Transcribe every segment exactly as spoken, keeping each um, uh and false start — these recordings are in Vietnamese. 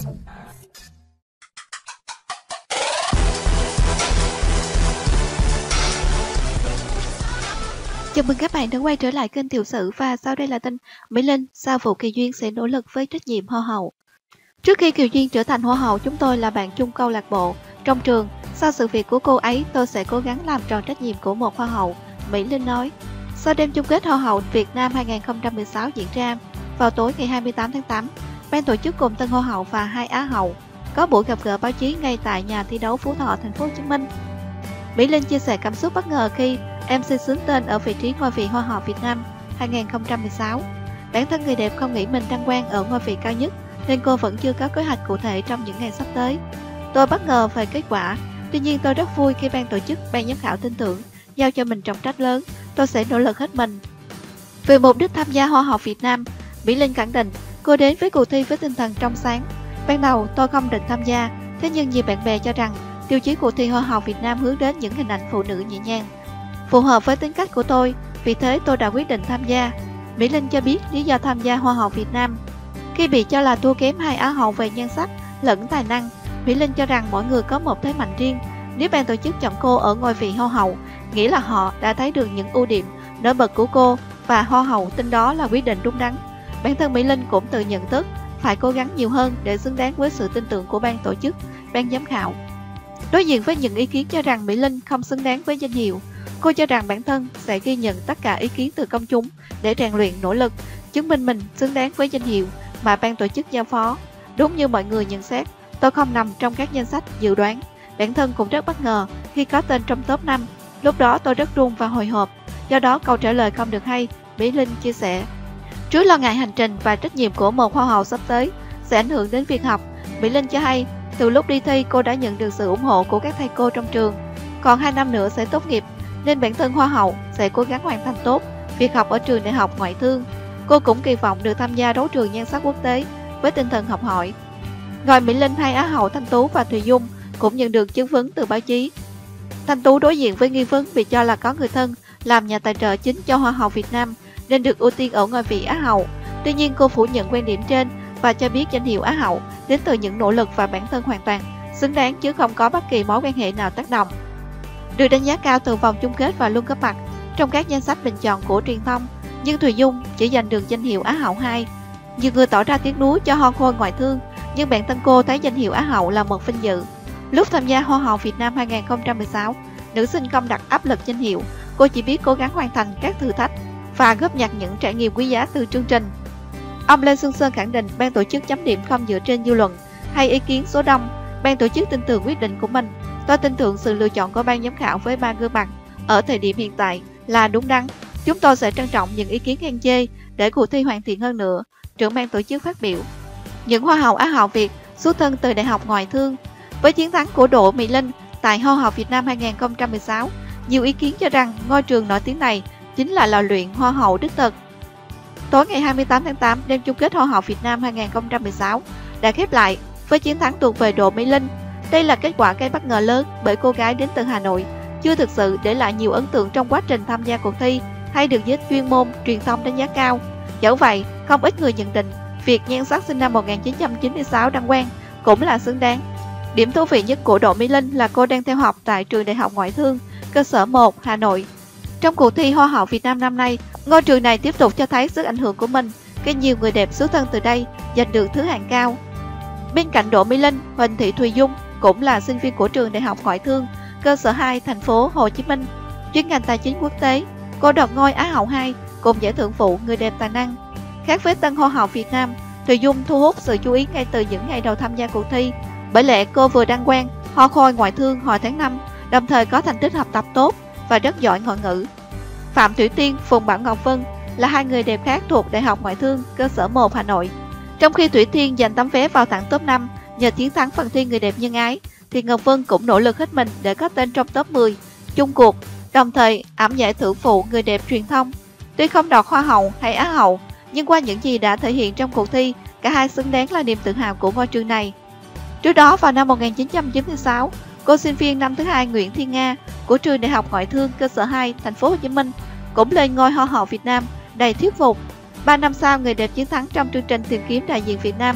Chào mừng các bạn đã quay trở lại kênh Tiểu Sử và sau đây là tin Mỹ Linh sau vụ Kiều Duyên sẽ nỗ lực với trách nhiệm Hoa hậu. Trước khi Kiều Duyên trở thành Hoa hậu, chúng tôi là bạn chung câu lạc bộ trong trường. Sau sự việc của cô ấy, tôi sẽ cố gắng làm tròn trách nhiệm của một Hoa hậu, Mỹ Linh nói. Sau đêm chung kết Hoa hậu Việt Nam hai không một sáu diễn ra vào tối ngày hai mươi tám tháng tám, ban tổ chức cùng tân Hoa hậu và hai Á hậu có buổi gặp gỡ báo chí ngay tại nhà thi đấu Phú Thọ, thành phố Hồ Chí Minh. Mỹ Linh chia sẻ cảm xúc bất ngờ khi em xê xướng tên ở vị trí ngôi vị Hoa hậu Việt Nam hai không một sáu. Bản thân người đẹp không nghĩ mình đăng quang ở ngôi vị cao nhất nên cô vẫn chưa có kế hoạch cụ thể trong những ngày sắp tới. Tôi bất ngờ về kết quả, tuy nhiên tôi rất vui khi ban tổ chức, ban giám khảo tin tưởng, giao cho mình trọng trách lớn, tôi sẽ nỗ lực hết mình. Về mục đích tham gia Hoa hậu Việt Nam, Mỹ Linh khẳng định cô đến với cuộc thi với tinh thần trong sáng. Ban đầu tôi không định tham gia, thế nhưng nhiều bạn bè cho rằng tiêu chí cuộc thi Hoa hậu Việt Nam hướng đến những hình ảnh phụ nữ nhẹ nhàng, phù hợp với tính cách của tôi, vì thế tôi đã quyết định tham gia. Mỹ Linh cho biết lý do tham gia Hoa hậu Việt Nam. Khi bị cho là thua kém hai Á hậu về nhan sắc lẫn tài năng, Mỹ Linh cho rằng mỗi người có một thế mạnh riêng. Nếu ban tổ chức chọn cô ở ngôi vị Hoa hậu, nghĩa là họ đã thấy được những ưu điểm nổi bật của cô và Hoa hậu tin đó là quyết định đúng đắn. Bản thân Mỹ Linh cũng tự nhận thức phải cố gắng nhiều hơn để xứng đáng với sự tin tưởng của ban tổ chức, ban giám khảo. Đối diện với những ý kiến cho rằng Mỹ Linh không xứng đáng với danh hiệu, cô cho rằng bản thân sẽ ghi nhận tất cả ý kiến từ công chúng để rèn luyện nỗ lực, chứng minh mình xứng đáng với danh hiệu mà ban tổ chức giao phó. Đúng như mọi người nhận xét, tôi không nằm trong các danh sách dự đoán. Bản thân cũng rất bất ngờ khi có tên trong top năm. Lúc đó tôi rất run và hồi hộp, do đó câu trả lời không được hay, Mỹ Linh chia sẻ. Trước lo ngại hành trình và trách nhiệm của một Hoa hậu sắp tới sẽ ảnh hưởng đến việc học, Mỹ Linh cho hay từ lúc đi thi cô đã nhận được sự ủng hộ của các thầy cô trong trường. Còn hai năm nữa sẽ tốt nghiệp, nên bản thân Hoa hậu sẽ cố gắng hoàn thành tốt việc học ở trường đại học ngoại thương. Cô cũng kỳ vọng được tham gia đấu trường nhan sắc quốc tế với tinh thần học hỏi. Ngoài Mỹ Linh, hai Á hậu Thanh Tú và Thùy Dung cũng nhận được chất vấn từ báo chí. Thanh Tú đối diện với nghi vấn bị cho là có người thân làm nhà tài trợ chính cho Hoa hậu Việt Nam nên được ưu tiên ở ngôi vị Á hậu. Tuy nhiên cô phủ nhận quan điểm trên và cho biết danh hiệu Á hậu đến từ những nỗ lực và bản thân hoàn toàn xứng đáng chứ không có bất kỳ mối quan hệ nào tác động. Được đánh giá cao từ vòng chung kết và luôn có mặt trong các danh sách bình chọn của truyền thông, nhưng Thùy Dung chỉ giành được danh hiệu Á hậu hai. Nhiều người tỏ ra tiếc nuối cho Hoa khôi ngoại thương, nhưng bản thân cô thấy danh hiệu Á hậu là một vinh dự. Lúc tham gia Hoa hậu Việt Nam hai không một sáu, nữ sinh không đặt áp lực danh hiệu, cô chỉ biết cố gắng hoàn thành các thử thách và góp nhặt những trải nghiệm quý giá từ chương trình. Ông Lê Xuân Sơn khẳng định ban tổ chức chấm điểm không dựa trên dư luận hay ý kiến số đông. Ban tổ chức tin tưởng quyết định của mình. Tôi tin tưởng sự lựa chọn của ban giám khảo với ba gương mặt ở thời điểm hiện tại là đúng đắn. Chúng tôi sẽ trân trọng những ý kiến khen chê để cuộc thi hoàn thiện hơn nữa, trưởng ban tổ chức phát biểu. Những Hoa hậu Á hậu Việt xuất thân từ Đại học Ngoại thương. Với chiến thắng của Đỗ Mỹ Linh tại Hoa hậu Việt Nam hai không một sáu, nhiều ý kiến cho rằng ngôi trường nổi tiếng này chính là lò luyện Hoa hậu đích thực. Tối ngày hai mươi tám tháng tám, đêm chung kết Hoa hậu Việt Nam hai không một sáu đã khép lại với chiến thắng thuộc về Đỗ Mỹ Linh. Đây là kết quả gây bất ngờ lớn bởi cô gái đến từ Hà Nội chưa thực sự để lại nhiều ấn tượng trong quá trình tham gia cuộc thi hay được giới chuyên môn, truyền thông đánh giá cao. Dẫu vậy, không ít người nhận định việc nhan sắc sinh năm một nghìn chín trăm chín mươi sáu đăng quang cũng là xứng đáng. Điểm thú vị nhất của Đỗ Mỹ Linh là cô đang theo học tại trường Đại học Ngoại thương, cơ sở một, Hà Nội. Trong cuộc thi Hoa hậu Việt Nam năm nay, ngôi trường này tiếp tục cho thấy sức ảnh hưởng của mình khi nhiều người đẹp xuất thân từ đây giành được thứ hạng cao. Bên cạnh Đỗ Mỹ Linh, Huỳnh Thị Thùy Dung cũng là sinh viên của trường Đại học Ngoại thương, cơ sở hai, thành phố Hồ Chí Minh, chuyên ngành tài chính quốc tế. Cô đoạt ngôi Á hậu hai cùng giải thưởng phụ người đẹp tài năng. Khác với tân Hoa hậu Việt Nam, Thùy Dung thu hút sự chú ý ngay từ những ngày đầu tham gia cuộc thi. Bởi lẽ cô vừa đăng quang Hoa khôi ngoại thương hồi tháng năm, đồng thời có thành tích học tập tốt và rất giỏi ngoại ngữ. Phạm Thủy Tiên, Phùng Bảo Ngọc Vân là hai người đẹp khác thuộc Đại học Ngoại thương, cơ sở một, Hà Nội. Trong khi Thủy Tiên giành tấm vé vào thẳng top năm nhờ chiến thắng phần thi người đẹp nhân ái, thì Ngọc Vân cũng nỗ lực hết mình để có tên trong top mười chung cuộc, đồng thời ẵm giải thưởng phụ người đẹp truyền thông. Tuy không đoạt Hoa hậu hay Á hậu, nhưng qua những gì đã thể hiện trong cuộc thi, cả hai xứng đáng là niềm tự hào của ngôi trường này. Trước đó vào năm một nghìn chín trăm chín mươi sáu, cô sinh viên năm thứ hai Nguyễn Thiên Nga của trường Đại học Ngoại thương, cơ sở hai, thành phố Hồ Chí Minh cũng lên ngôi Hoa hậu Việt Nam đầy thuyết phục. Ba năm sau, người đẹp chiến thắng trong chương trình tìm kiếm đại diện Việt Nam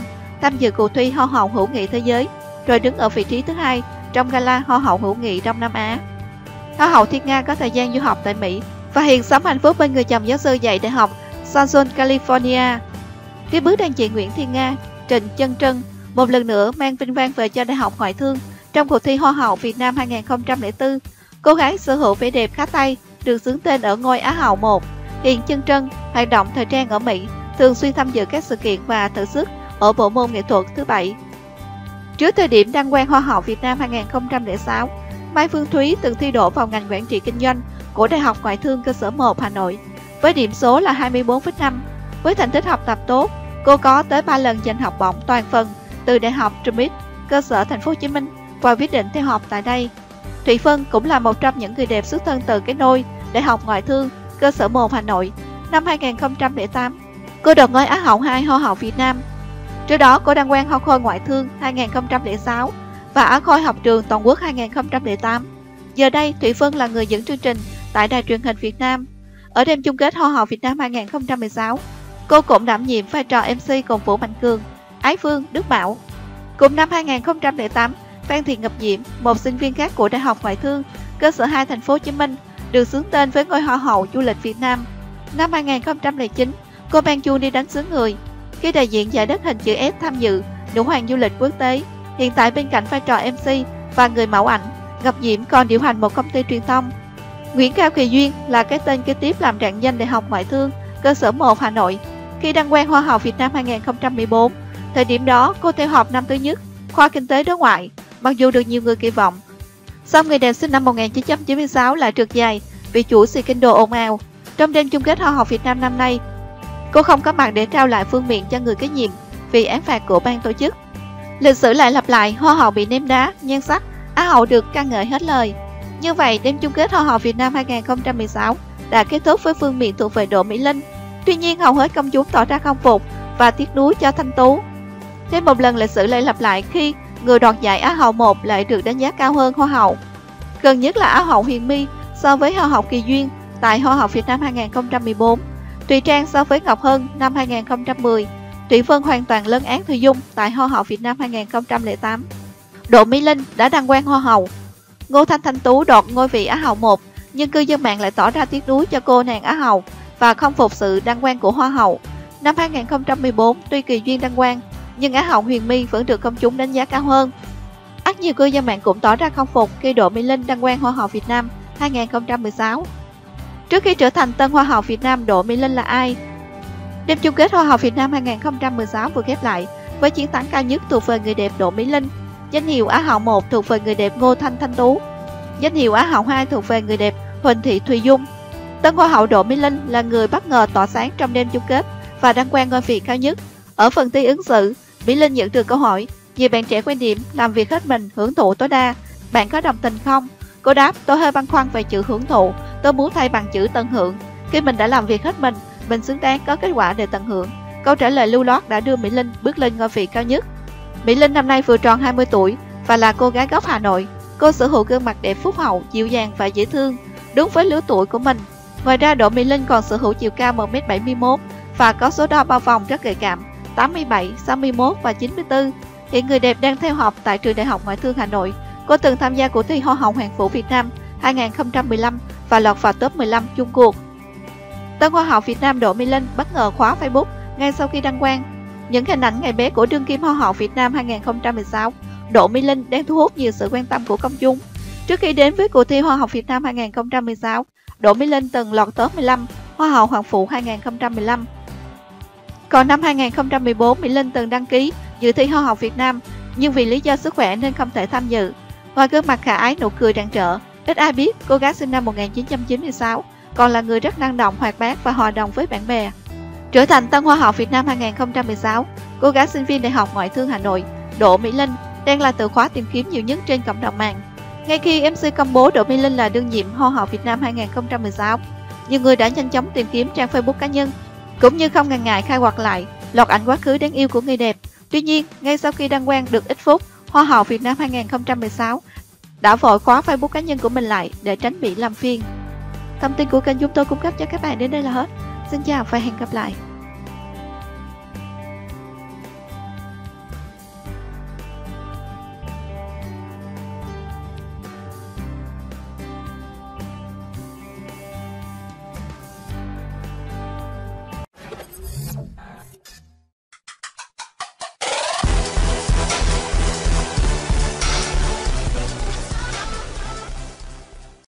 tham dự cuộc thi Hoa hậu hữu nghị thế giới, rồi đứng ở vị trí thứ hai trong gala Hoa hậu hữu nghị Đông Nam Á. Hoa hậu Thiên Nga có thời gian du học tại Mỹ và hiện sống hạnh phúc bên người chồng giáo sư dạy đại học San Jose, California. Tiếp bước đàn chị Nguyễn Thiên Nga, Trịnh Chân Trân một lần nữa mang vinh quang về cho Đại học Ngoại thương trong cuộc thi Hoa hậu Việt Nam hai nghìn không trăm lẻ bốn. Cô gái sở hữu vẻ đẹp khá Tây được xướng tên ở ngôi Á hậu một. Hiện Chân Trân hoạt động thời trang ở Mỹ, thường xuyên tham dự các sự kiện và thử sức ở bộ môn nghệ thuật thứ bảy. Trước thời điểm đăng quang Hoa hậu Việt Nam hai nghìn không trăm lẻ sáu, Mai Phương Thúy từng thi đỗ vào ngành quản trị kinh doanh của Đại học Ngoại thương cơ sở một Hà Nội với điểm số là hai mươi bốn phẩy năm. Với thành tích học tập tốt, cô có tới ba lần giành học bổng toàn phần từ Đại học Trumit, cơ sở Thành phố Hồ Chí Minh và quyết định theo học tại đây. Thụy Phân cũng là một trong những người đẹp xuất thân từ cái nôi Đại học Ngoại thương cơ sở một Hà Nội. Năm hai nghìn không trăm lẻ tám, cô đoạt ngôi Á hậu hai Hoa hậu Việt Nam. Trước đó, cô đăng quang Hoa khôi Ngoại thương hai nghìn không trăm lẻ sáu và Á khôi học trường toàn quốc hai nghìn không trăm lẻ tám. Giờ đây, Thụy Phân là người dẫn chương trình tại đài truyền hình Việt Nam. Ở đêm chung kết Hoa hậu Việt Nam hai nghìn không trăm mười sáu, cô cũng đảm nhiệm vai trò em xê cùng Vũ Mạnh Cường, Ái Phương, Đức Bảo. Cùng năm hai nghìn không trăm lẻ tám, Phan Thị Ngọc Diễm, một sinh viên khác của Đại học Ngoại thương cơ sở hai Thành phố Hồ Chí Minh, được xướng tên với ngôi Hoa hậu du lịch Việt Nam. Năm hai nghìn không trăm lẻ chín, cô mang chuông đi đánh xứ người khi đại diện giải đất hình chữ S tham dự Nữ hoàng du lịch quốc tế. Hiện tại bên cạnh vai trò em xê và người mẫu ảnh, Ngọc Diễm còn điều hành một công ty truyền thông. Nguyễn Cao Kỳ Duyên là cái tên kế tiếp làm rạng danh Đại học Ngoại thương cơ sở một Hà Nội khi đăng quang Hoa hậu Việt Nam hai nghìn không trăm mười bốn. Thời điểm đó, cô theo học năm thứ nhất khoa kinh tế đối ngoại, mặc dù được nhiều người kỳ vọng. Song người đẹp sinh năm một nghìn chín trăm chín mươi sáu lại trượt dài vì chủ xì kinh đồ ồn ào. Trong đêm chung kết Hoa hậu Việt Nam năm nay, cô không có mặt để trao lại vương miện cho người kế nhiệm vì án phạt của ban tổ chức. Lịch sử lại lặp lại, Hoa hậu bị ném đá, nhan sắc, Á hậu được ca ngợi hết lời. Như vậy, đêm chung kết Hoa hậu Việt Nam hai nghìn không trăm mười sáu đã kết thúc với vương miện thuộc về Đỗ Mỹ Linh. Tuy nhiên, hầu hết công chúng tỏ ra không phục và tiếc nuối cho Thanh Tú. Thêm một lần lịch sử lại lặp lại khi người đoạt giải Á hậu một lại được đánh giá cao hơn Hoa hậu. Gần nhất là Á hậu Huyền My so với Hoa hậu Kỳ Duyên tại Hoa hậu Việt Nam hai nghìn không trăm mười bốn. Thùy Trang so với Ngọc Hân năm hai nghìn không trăm mười. Thủy Vân hoàn toàn lấn át Thùy Dung tại Hoa hậu Việt Nam hai nghìn không trăm lẻ tám. Đỗ Mỹ Linh đã đăng quang Hoa hậu. Ngô Thanh Thanh Tú đoạt ngôi vị Á hậu một, nhưng cư dân mạng lại tỏ ra tiếc nuối cho cô nàng Á hậu và không phục sự đăng quang của Hoa hậu. Năm hai nghìn không trăm mười bốn, tuy Kỳ Duyên đăng quang, nhưng Á hậu Huyền My vẫn được công chúng đánh giá cao hơn. Ắt nhiều cư dân mạng cũng tỏ ra không phục khi Đỗ Mỹ Linh đăng quang Hoa hậu Việt Nam hai nghìn không trăm mười sáu. Trước khi trở thành tân Hoa hậu Việt Nam, Đỗ Mỹ Linh là ai? Đêm chung kết Hoa hậu Việt Nam hai nghìn không trăm mười sáu vừa khép lại với chiến thắng cao nhất thuộc về người đẹp Đỗ Mỹ Linh. Danh hiệu Á hậu một thuộc về người đẹp Ngô Thanh Thanh Tú. Danh hiệu Á hậu hai thuộc về người đẹp Huỳnh Thị Thùy Dung. Tân Hoa hậu Đỗ Mỹ Linh là người bất ngờ tỏa sáng trong đêm chung kết và đăng quang ngôi vị cao nhất. Ở phần thi ứng xử, Mỹ Linh nhận được câu hỏi: nhiều bạn trẻ quan điểm làm việc hết mình, hưởng thụ tối đa, bạn có đồng tình không? Cô đáp: tôi hơi băn khoăn về chữ hưởng thụ, tôi muốn thay bằng chữ tận hưởng. Khi mình đã làm việc hết mình, mình xứng đáng có kết quả để tận hưởng. Câu trả lời lưu loát đã đưa Mỹ Linh bước lên ngôi vị cao nhất. Mỹ Linh năm nay vừa tròn hai mươi tuổi và là cô gái gốc Hà Nội. Cô sở hữu gương mặt đẹp phúc hậu, dịu dàng và dễ thương, đúng với lứa tuổi của mình. Ngoài ra, Đỗ Mỹ Linh còn sở hữu chiều cao một mét bảy mươi mốt và có số đo bao vòng rất gợi cảm tám mươi bảy, sáu mươi mốt và chín mươi tư. Hiện người đẹp đang theo học tại trường Đại học Ngoại thương Hà Nội. Cô từng tham gia cuộc thi Hoa hậu Hoàng vũ Việt Nam hai nghìn không trăm mười lăm và lọt vào top mười lăm chung cuộc. Tân Hoa hậu Việt Nam Đỗ Mỹ Linh bất ngờ khóa Facebook ngay sau khi đăng quang. Những hình ảnh ngày bé của đương kim Hoa hậu Việt Nam hai nghìn không trăm mười sáu, Đỗ Mỹ Linh đang thu hút nhiều sự quan tâm của công chúng. Trước khi đến với cuộc thi Hoa hậu Việt Nam hai nghìn không trăm mười sáu, Đỗ Mỹ Linh từng lọt top mười lăm Hoa hậu Hoàng vũ hai nghìn không trăm mười lăm. Còn năm hai nghìn không trăm mười bốn, Mỹ Linh từng đăng ký dự thi Hoa hậu Việt Nam, nhưng vì lý do sức khỏe nên không thể tham dự. Ngoài gương mặt khả ái, nụ cười rạng rỡ, ít ai biết cô gái sinh năm một nghìn chín trăm chín mươi sáu còn là người rất năng động, hoạt bát và hòa đồng với bạn bè. Trở thành tân Hoa hậu Việt Nam hai nghìn không trăm mười sáu, cô gái sinh viên Đại học Ngoại thương Hà Nội Đỗ Mỹ Linh đang là từ khóa tìm kiếm nhiều nhất trên cộng đồng mạng. Ngay khi em xê công bố Đỗ Mỹ Linh là đương nhiệm Hoa hậu Việt Nam hai nghìn không trăm mười sáu, nhiều người đã nhanh chóng tìm kiếm trang Facebook cá nhân, cũng như không ngần ngại khai quật lại loạt ảnh quá khứ đáng yêu của người đẹp. Tuy nhiên, ngay sau khi đăng quang được ít phút, Hoa hậu Việt Nam hai nghìn không trăm mười sáu đã vội khóa Facebook cá nhân của mình lại để tránh bị làm phiền. Thông tin của kênh chúng tôi cung cấp cho các bạn đến đây là hết. Xin chào và hẹn gặp lại.